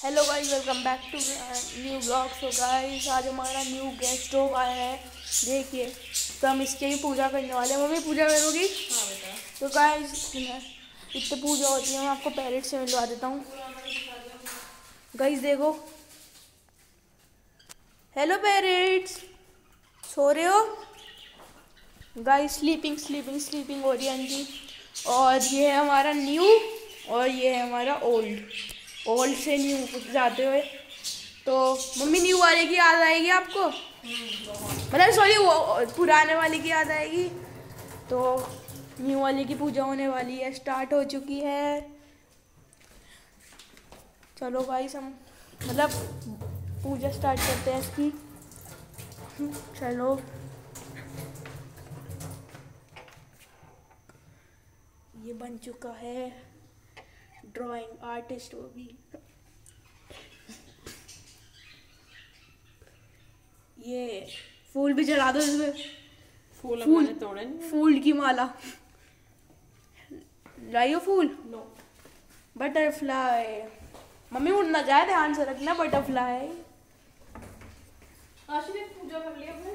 Hello guys, welcome back to new blog. So guys, आज हमारा new guest stove आया है। देखिए, तो हम इसकी ही पूजा करने वाले हैं। मम्मी, पूजा करोगी? हाँ बेटा। तो गाइस, इतनी पूजा होती है, मैं आपको पैरेट से मिलवा देता हूँ। गाइस देखो, हेलो पैरेट्स, सो रहे हो? गाइस स्लीपिंग स्लीपिंग स्लीपिंग हो रही है आंटी। और ये है हमारा न्यू और ये है हमारा ओल्ड से न्यू जाते हुए। तो मम्मी, न्यू वाले की याद आएगी आपको? मतलब सॉरी, वो पुराने वाले की याद आएगी। तो न्यू वाले की पूजा होने वाली है, स्टार्ट हो चुकी है। चलो गाइस, हम मतलब पूजा स्टार्ट करते हैं इसकी। चलो, ये बन चुका है। ड्राइंग आर्टिस्ट वो भी। ये फूल भी चढ़ा दो इसमें। फूल फूल मैंने तोड़े नहीं। फूल की माला लाइयो। फूल नो। बटरफ्लाई। मम्मी उड़ना जाए, ध्यान से रखना। बटरफ्लाई। आशी ने पूजा कर ली अपने।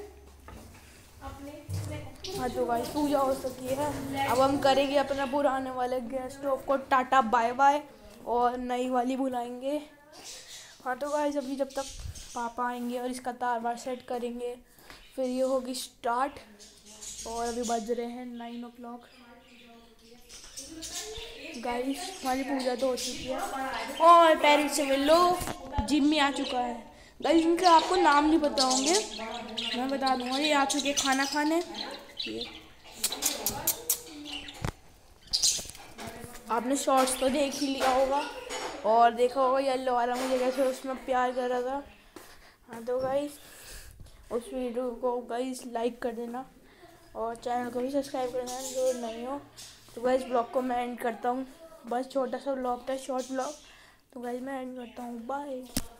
हाँ तो गाइस, पूजा हो सकी है। अब हम करेंगे अपना पुराने वाले गैस स्टोव को टाटा बाय बाय और नई वाली बुलाएंगे। हाँ तो गाइस, अभी जब तक पापा आएंगे और इसका तार वार सेट करेंगे, फिर ये होगी स्टार्ट। और अभी बज रहे हैं 9 o'clock। गाइस, हमारी पूजा तो हो चुकी है और पेरेंट्स से मिल लो। जिम्मी आ चुका है। गाइस, इनके आपको नाम नहीं पता होंगे, मैं बता दूंगा। ये आ चुके खाना खाने। ये आपने शॉर्ट्स तो देख ही लिया होगा और देखा होगा येलो वाला मुझे कैसे उसमें प्यार कर रहा था। हाँ तो गाइस, उस वीडियो को गाइस लाइक कर देना और चैनल को भी सब्सक्राइब कर देना जो नहीं हो। तो गाइस, ब्लॉग को मैं एंड करता हूँ। बस छोटा सा ब्लॉग था, शॉर्ट ब्लॉग। तो गाइस, मैं एंड करता हूँ। बाय।